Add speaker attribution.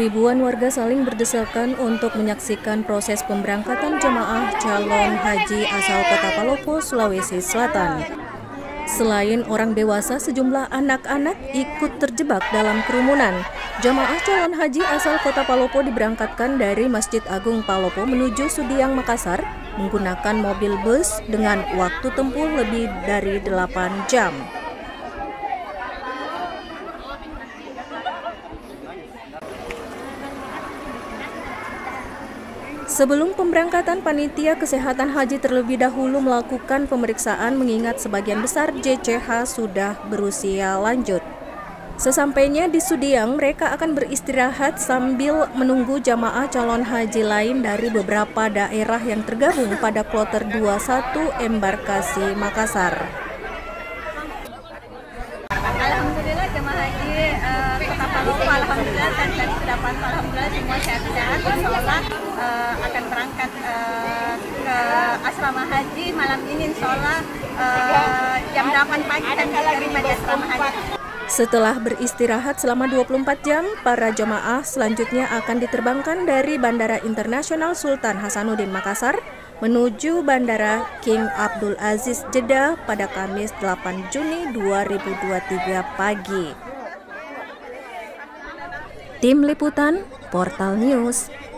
Speaker 1: Ribuan warga saling berdesakan untuk menyaksikan proses pemberangkatan jemaah calon haji asal Kota Palopo, Sulawesi Selatan. Selain orang dewasa, sejumlah anak-anak ikut terjebak dalam kerumunan. Jemaah calon haji asal Kota Palopo diberangkatkan dari Masjid Agung Palopo menuju Sudiang, Makassar menggunakan mobil bus dengan waktu tempuh lebih dari 8 jam. Sebelum pemberangkatan, panitia kesehatan haji terlebih dahulu melakukan pemeriksaan mengingat sebagian besar JCH sudah berusia lanjut. Sesampainya di Sudiang, mereka akan beristirahat sambil menunggu jamaah calon haji lain dari beberapa daerah yang tergabung pada kloter 21 embarkasi Makassar.
Speaker 2: Alhamdulillah jemaah haji Kota Palopo, alhamdulillah tadi sudah pantau, alhamdulillah semua sehat-sehat. Insyaallah akan berangkat ke asrama haji malam ini, insyaallah jam 8 pagi dan diterima di asrama haji.
Speaker 1: Setelah beristirahat selama 24 jam, para jemaah selanjutnya akan diterbangkan dari Bandara Internasional Sultan Hasanuddin Makassar menuju Bandara King Abdul Aziz Jeddah pada Kamis 8 Juni 2023 pagi. Tim Liputan Portal News.